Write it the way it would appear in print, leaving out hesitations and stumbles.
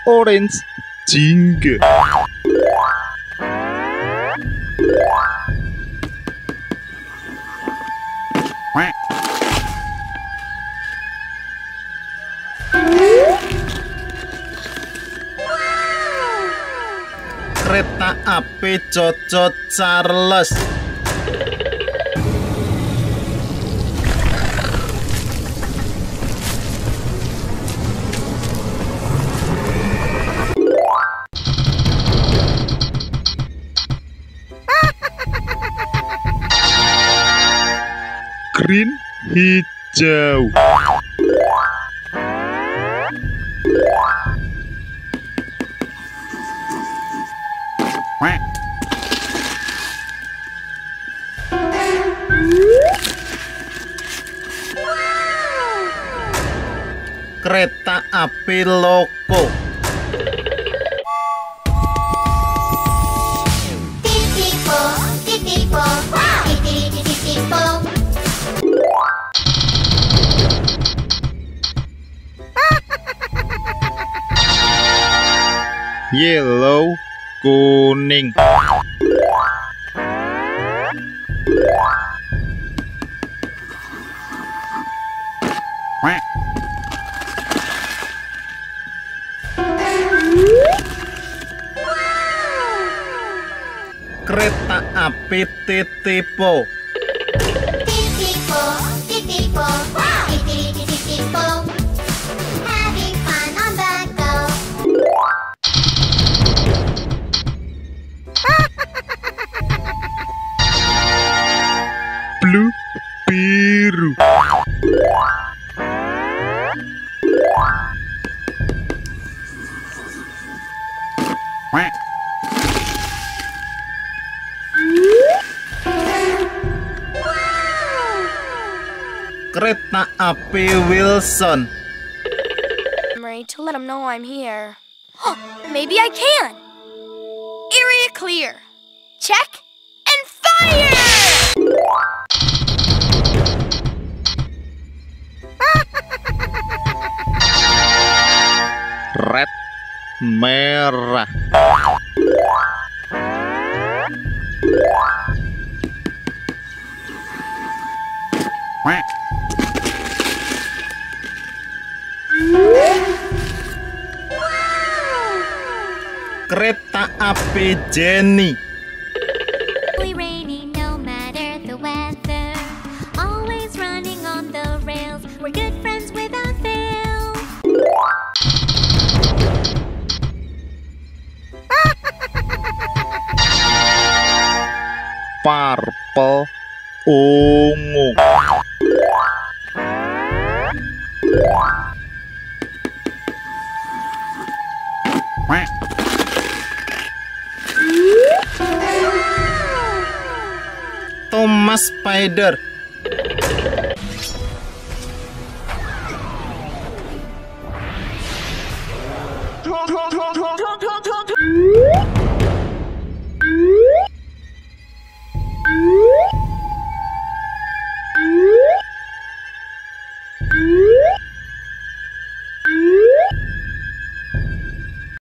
orange jingga. Kereta api Coco Charles. Green hijau. Kereta api loko. Yellow kuning. Kereta api Titipo. Titipo, Titipo, Titipo, having fun on the go. Blue biru. Kereta api Wilson. Memory to let him know I'm here. Maybe I can. Area clear. Check and fire! Red merah. Kereta api Jenny. Rainy, no matter the weather, always running on the rails. We're good friends without fail. Purple ungu. Thomas Spider.